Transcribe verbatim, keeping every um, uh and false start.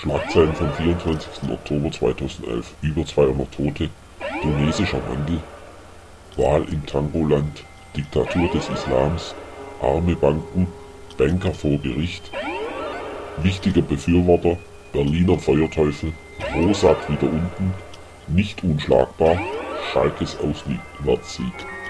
Schlagzeilen vom vierundzwanzigsten Oktober zweitausendelf. Über zweihundert Tote. Tunesischer Wandel. Wahl im Tangoland. Diktatur des Islams. Arme Banken. Banker vor Gericht. Wichtiger Befürworter. Berliner Feuerteufel. Rosat wieder unten. Nicht unschlagbar. Schalkes Auswärtssieg.